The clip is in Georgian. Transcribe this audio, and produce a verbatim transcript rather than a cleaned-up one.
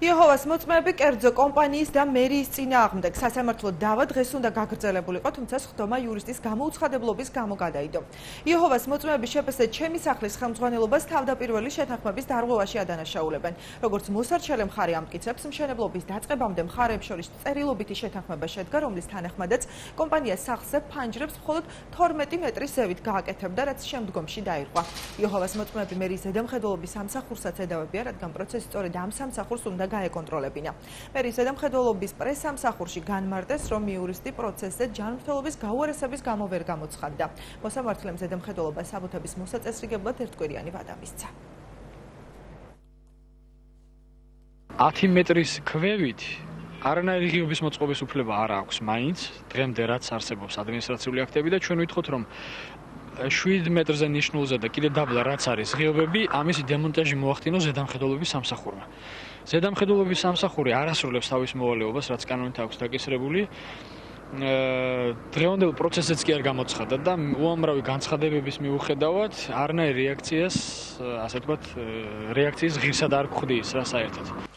იეჰოვას მოწმეები კერძო კომპანიის და მერიის წინააღმდეგ სასამართლო დავა დღეს უნდა გაგრძელებულიყო, თუმცა სხდომა იურისტის გამოუცხადებლობის გამო გადაიდო. იეჰოვას მოწმეები შეფასეთ ჩემი სახლის ხელმძღვანელობას თავდაპირველი შეთანხმების დარღვევაში ადანაშაულებენ. როგორც მოსარჩელე მხარე ამტკიცებს, მშენებლობის დაწყებამდე მხარეებს შორის წერილობითი შეთანხმება შედგა, რომლის თანახმადაც კომპანია სახლზე ფანჯრებს მხოლოდ თორმეტი მეტრის ზევით გააკეთებდა, რაც შემდგომში დაირღვა. იეჰოვას მოწმეები მერიის ზედამხედველობის სამსახურსაც ედავებიან, რადგან პროცესი სწორედ ამ სამსახურს უნდა გაეკონტროლებინა. მერიის ზედამხედველობის პრესსამსახურში განმარტეს, რომ იურისტი პროცესზე ჯანმრთელობის გაუარესების გამო ვერ გამოცხადდა. მოსამართლემ ზედამხედველობას საბუთების მოსაწესრიგებლად ერთკვირიანი ვადა მისცა. ათი მეტრის ქვევით არანაირი ღიობის მოწყობის უფლება არ აქვს მაინც, დღემდე რაც არსებობს ადმინისტრაციული აქტები და ჩვენ ვითხოვთ, რომ შვიდ მეტრზე ნიშნულზე და კიდე დაბლა რაც არის ღიობები, ამის დემონტაჟი მოახდინოს ზედამხედველობის სამსახურმა. ზედამხედველობის სამსახური არ ასრულებს თავის მოვალეობას, რაც კანონით აქვს დაკისრებული. დღევანდელ პროცესზეც კი არ გამოცხადა და უამრავი განცხადებების მიუხედავად არანაირ რეაქციას, ასე ვთქვათ, რეაქციის ღირსად არ გვხდის რა საერთოდ.